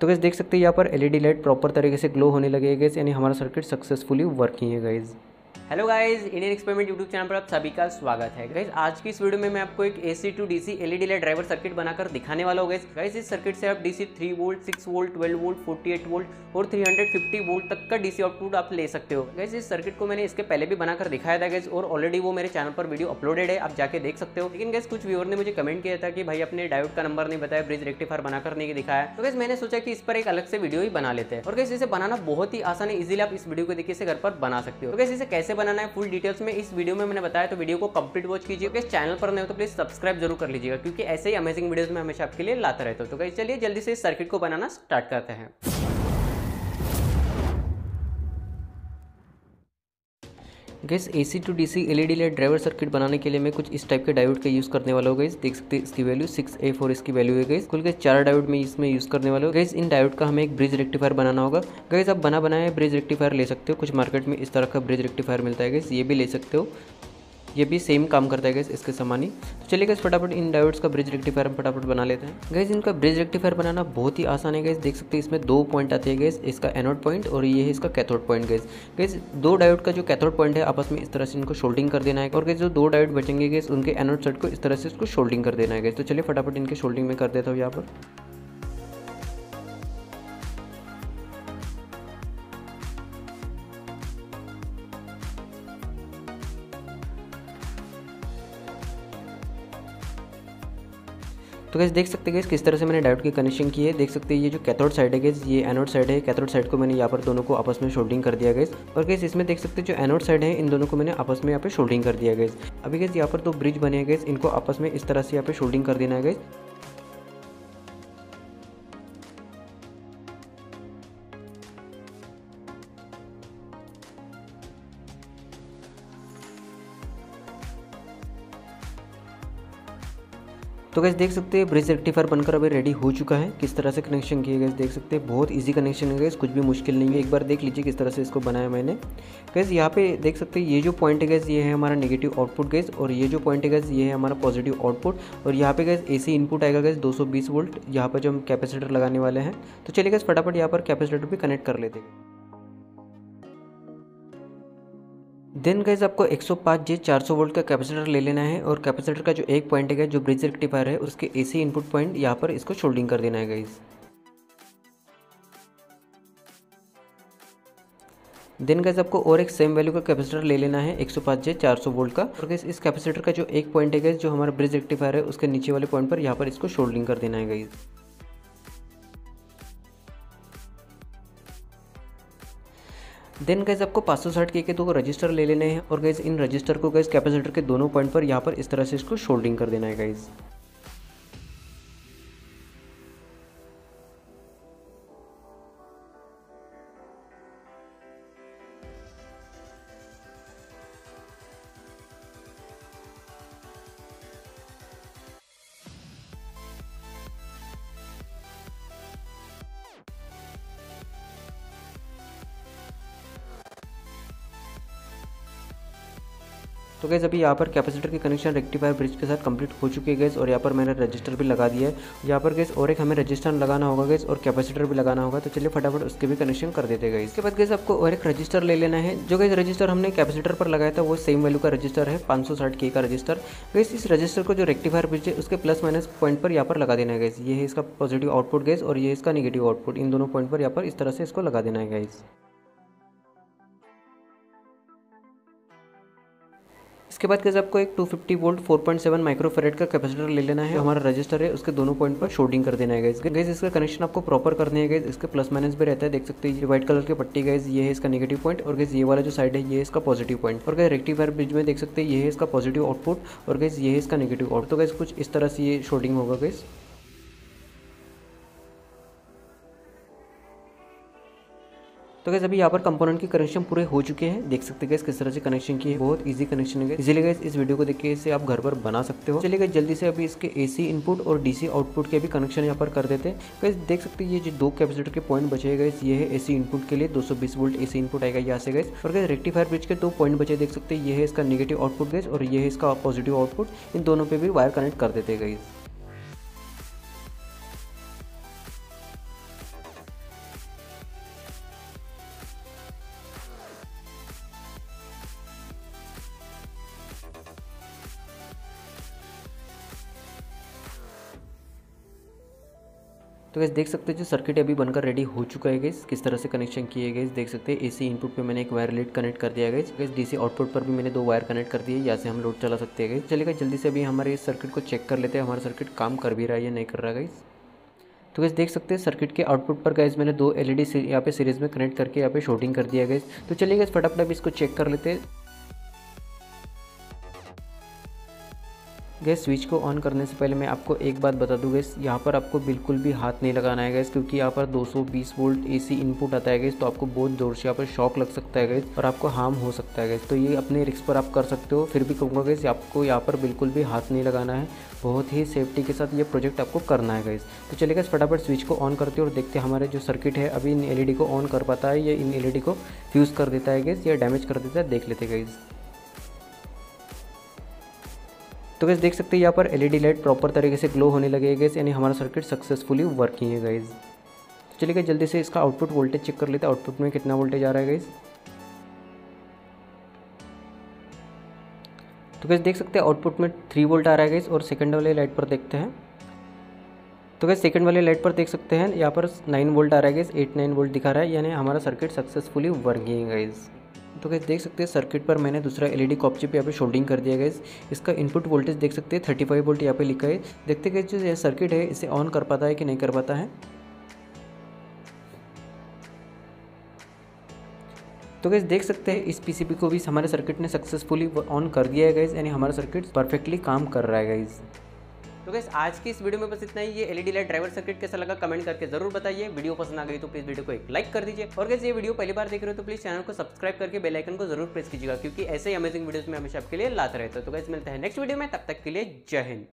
तो गाइस देख सकते हैं यहाँ पर एलईडी लाइट प्रॉपर तरीके से ग्लो होने लगे गाइस, यानी हमारा सर्किट सक्सेसफुली वर्किंग है guys. Hello guys, Indian experiment YouTube channel पर आप सभी का स्वागत है। गाइस आज की इस वीडियो में मैं आपको एक AC to DC LED light driver circuit बनाकर दिखाने वाला हूँ। गाइस इस सर्किट से आप DC 3 volt, 6 volt, 12 volt, 48 volt और 350 वोल्ट तक का डीसी आउटपुट आप ले सकते हो। गाइस इस सर्किट को मैंने इसके पहले भी बनाकर दिखाया था गाइस, और ऑलरेडी वो मेरे चैनल पर वीडियो अपलोडेड है, आप जाके देख सकते हो। लेकिन गाइस कुछ व्यूअर ने मुझे कमेंट किया था कि भाई अपने डायोड का नंबर नहीं बताया, ब्रिज रेक्टिफायर बनाकर नहीं दिखाया। तो गाइस मैंने सोचा कि इस पर एक अलग से वीडियो ही बना लेते हैं। और गाइस इसे बनाना बहुत ही आसान है, इजीली आप इस वीडियो को देखिए इसे घर पर बना सकते हो। तो गाइस इसे कैसे बनाना है फुल डिटेल्स में इस वीडियो में मैंने बताया, तो वीडियो को कंप्लीट वॉच कीजिए। इस चैनल पर नहीं हो तो प्लीज सब्सक्राइब जरूर कर लीजिएगा, क्योंकि ऐसे ही अमेजिंग वीडियोस में हमेशा आपके लिए लाता रहता हूं। तो गाइस चलिए जल्दी से इस सर्किट को बनाना स्टार्ट करते हैं। Guys AC to DC LED light driver circuit बनाने के लिए मैं कुछ इस टाइप के डायोड का यूज़ करने वाला हूँ गाइस। देख सकते हैं इसकी वैल्यू 6A4 इसकी वैल्यू है गाइस। कुल के 4 डायोड में इसमें यूज़ करने वाला हूँ गाइस। इन डायोड का हमें एक ब्रिज रेक्टिफायर बनाना होगा गाइस। आप बना बनाया ब्रिज रेक्टिफायर ले सकते हो, कुछ मार्केट में इस तरह का ब्रिज रेक्टिफायर मिलता है गाइस, ये भी ले सकते हो, ये भी सेम काम करता है गाइस इसके समान ही। तो चलिए गाइस फटाफट इन डायोड्स का ब्रिज रेक्टिफायर हम फटाफट बना लेते हैं गाइस। इनका ब्रिज रेक्टिफायर बनाना बहुत ही आसान है गाइस। देख सकते हैं इसमें 2 पॉइंट आते हैं गाइस, इसका एनोड पॉइंट और ये है इसका cathode point guys. Guys 2 diode का जो कैथोड पॉइंट है आपस में इस तरह से इनको शोल्डिंग कर देना है, और गाइस जो 2 डायोड बचेंगे गाइस उनके एनोड साइड को इस तरह से इसको शोल्डिंग कर देना है गाइस। तो चलिए फटाफट इनके शोल्डिंग में कर देता हूँ यहाँ पर। तो गैस देख सकते हैं गैस किस तरह से मैंने डायोड की कनेक्शन की है। देख सकते हैं ये जो कैथोड साइड है गैस, ये एनोड साइड है। कैथोड साइड को मैंने यहाँ पर दोनों को आपस में शोल्डिंग कर दिया गैस, और गैस इसमें देख सकते हैं जो एनोड साइड है इन दोनों को मैंने आपस में यहाँ पे शोल्डिंग कर दिया गैस। अभी गैस यहाँ पर 2 ब्रिज बने हैं गैस, इनको आपस में इस तरह से यहाँ पे शोल्डिंग कर देना है गैस। तो गैस देख सकते हैं ब्रिज रेक्टिफायर बनकर अभी रेडी हो चुका है। किस तरह से कनेक्शन किए गए देख सकते हैं, बहुत इजी कनेक्शन है गैस, कुछ भी मुश्किल नहीं है। एक बार देख लीजिए किस तरह से इसको बनाया मैंने गैस। यहाँ पे देख सकते हैं ये जो पॉइंट है गैस, ये है हमारा नेगेटिव आउटपुट गैस, और ये जो पॉइंट है गैस ये है हमारा पॉजिटिव आउटपुट। और यहाँ पे गैस एसी इनपुट आएगा गैस 220 वोल्ट, यहाँ पर जो हम कैपेसिटर लगाने वाले हैं। तो चलिए गैस फटाफट यहाँ पर कैपेसिटर भी कनेक्ट कर लेते हैं। देन गाइस आपको 105J 400 वोल्ट का कैपेसिटर ले लेना है, और कैपेसिटर का जो एक पॉइंट है जो ब्रिज रेक्टिफायर है उसके एसी इनपुट पॉइंट यहाँ पर इसको शोल्डिंग कर देना है गाइस। देन गाइस आपको और एक सेम वैल्यू का कैपेसिटर ले लेना है 105J 400 वोल्ट का, और गाइस इस कैपेसिटर का जो एक पॉइंट है गाइस जो हमारा ब्रिज रेक्टिफायर है उसके नीचे वाले पॉइंट पर यहाँ पर इसको शोल्डिंग कर देना है गाइस। देन गैस आपको 560K के 2 रजिस्टर ले लेने हैं, और गैस इन रजिस्टर को गैस कैपेसिटर के दोनों पॉइंट पर यहाँ पर इस तरह से इसको शोल्डिंग कर देना है गैस। तो गैस अभी यहाँ पर कैपेसिटर की कनेक्शन रेक्टिफायर ब्रिज के साथ कंप्लीट हो चुकी है गैस, और यहाँ पर मैंने रजिस्टर भी लगा दिया है। यहाँ पर गैस और एक हमें रजिस्टर लगाना होगा गैस, और कैपेसिटर भी लगाना होगा। तो चलिए फटाफट उसके भी कनेक्शन कर देते गए। इसके बाद गैस आपको और एक रजिस्टर ले लेना है। जो गैस रजिस्टर हमने कैपेसिटर पर लगाया था वो सेम वैल्यू का रजिस्टर है, 560K का रजिस्टर। गैस इस रजिस्टर को जो रेक्टिफायर ब्रिज है उसके प्लस माइनस पॉइंट पर यहाँ पर लगा देना है गैस। ये है इसका पॉजिटिव आउटपुट गैस, और ये इसका नेगेटिव आउटपुट। इन दोनों पॉइंट पर यहाँ पर इस तरह से इसको लगा देना है गैस। इसके बाद गैस आपको एक 250 वोल्ट 4.7 माइक्रोफेरेड का कैपेसिटर ले लेना है। हमारा रजिस्टर है उसके दोनों पॉइंट पर शोल्डिंग कर देना है गैस। गैस इसका कनेक्शन आपको प्रॉपर करने है गैस, इसके प्लस माइनस भी रहता है। देख सकते हैं ये व्हाइट कलर की पट्टी गैस, ये है इसका नेगेटिव पॉइंट, और गैस ये वाला जो साइड है ये है इसका पॉजिटिव पॉइंट। और गैस रेक्टिफायर ब्रिज में देख सकते हैं ये है इसका पॉजिटिव आउटपुट, और गैस ये है इसका नेगेटिव आउटपुट। तो गैस कुछ इस तरह से ये शोल्डिंग होगा गैस। तो गैस अभी यहाँ पर कंपोनेंट की कनेक्शन पूरे हो चुके हैं। देख सकते हैं गैस किस तरह से कनेक्शन की है, बहुत इजी कनेक्शन है। इजीली गैस इस वीडियो को देख के इसे आप घर पर बना सकते हो। चलिए गैस जल्दी से अभी इसके एसी इनपुट और डीसी आउटपुट के भी कनेक्शन यहाँ पर कर देते हैं। गैस देख सकते हैं ये जो 2 कैपेसिटर के पॉइंट बचे गए, ये है एसी इनपुट के लिए 220 वोल्ट एसी इनपुट आएगा यहाँ से गैस। और गैस रेक्टिफायर ब्रिज के 2 पॉइंट बचे, देख सकते हैं ये है इसका नेगेटिव आउटपुट गैस, और ये है इसका पॉजिटिव आउटपुट। इन दोनों पे भी वायर कनेक्ट कर देते हैं गैस। तो गैस देख सकते हैं जो सर्किट अभी बनकर रेडी हो चुका है गैस, किस तरह से कनेक्शन किए गए देख सकते हैं। एसी इनपुट पे मैंने एक वायर लीड कनेक्ट कर दिया गैस। डीसी आउटपुट पर भी मैंने 2 वायर कनेक्ट कर दिए, यहाँ से हम लोड चला सकते हैं गैस। चलिएगा जल्दी से अभी हमारे इस सर्किट को चेक कर लेते हैं, हमारा सर्किट काम कर भी रहा है या नहीं कर रहा है गैस। तो गैस देख सकते हैं सर्किट के आउटपुट पर गैस मैंने 2 एलईडी यहाँ पे सीरीज में कनेक्ट करके यहाँ पे शॉर्टिंग कर दिया गैस। तो चलिए गैस फटाफट अभी इसको चेक कर लेते हैं। गैस स्विच को ऑन करने से पहले मैं आपको एक बात बता दूं गैस, यहाँ पर आपको बिल्कुल भी हाथ नहीं लगाना है गैस, क्योंकि यहाँ पर 220 वोल्ट एसी इनपुट आता है गैस। तो आपको बहुत जोर से यहाँ पर शॉक लग सकता है गैस और आपको हार्म हो सकता है गैस। तो ये अपने रिस्क पर आप कर सकते हो, फिर भी कहूँगा गैस आपको यहाँ पर बिल्कुल भी हाथ नहीं लगाना है। बहुत ही सेफ्टी के साथ ये प्रोजेक्ट आपको करना है गैस। तो चलिए गैस फटाफट स्विच को ऑन करते हैं और देखते हैं हमारे जो सर्किट है अभी इन एलईडी को ऑन कर पाता है या इन एलईडी को फ्यूज़ कर देता है गैस या डैमेज कर देता है, देख लेते हैं गैस। तो गैस देख सकते हैं यहाँ पर एलईडी लाइट प्रॉपर तरीके से ग्लो होने लगे गैस, यानी हमारा सर्किट सक्सेसफुली वर्किंग है गैस। चलिए गैस जल्दी से इसका आउटपुट वोल्टेज चेक कर लेते हैं, आउटपुट में कितना वोल्टेज आ रहा है गैस। तो गैस देख सकते हैं आउटपुट में 3 वोल्ट आ रहा है गैस। और सेकंड वाले लाइट पर देखते हैं, तो गैस सेकंड वाले लाइट पर देख सकते हैं यहाँ पर 9 वोल्ट आ रहा है गैस, 8-9 वोल्ट दिखा रहा है, यानी हमारा सर्किट सक्सेसफुली वर्किंग है गैस। तो गैस देख सकते हैं सर्किट पर मैंने दूसरा एलईडी कॉप चिप यहाँ पे शोल्डिंग कर दिया गैस। इसका इनपुट वोल्टेज देख सकते हैं 35 वोल्ट यहाँ पे लिखा है। देखते हैं जो ये सर्किट है इसे ऑन कर पाता है कि नहीं कर पाता है। तो गैस देख सकते हैं इस पीसीबी को भी हमारे सर्किट ने सक्सेसफुली ऑन कर दिया है गैस, यानी हमारा सर्किट परफेक्टली काम कर रहा है गैस। तो गैस आज की इस वीडियो में बस इतना ही। ये एलईडी लाइट ड्राइवर सर्किट कैसा लगा कमेंट करके जरूर बताइए। वीडियो पसंद आ गई तो प्लीज वीडियो को एक लाइक कर दीजिए। और गैस ये वीडियो पहली बार देख रहे हो तो प्लीज चैनल को सब्सक्राइब करके बेल आइकन को जरूर प्रेस कीजिएगा, क्योंकि ऐसे ही अमेजिंग वीडियोस में हमेशा आपके लिए लाता रहता है। तो गैस मिलते हैं नेक्स्ट वीडियो में, तब तक के लिए जय हिंद।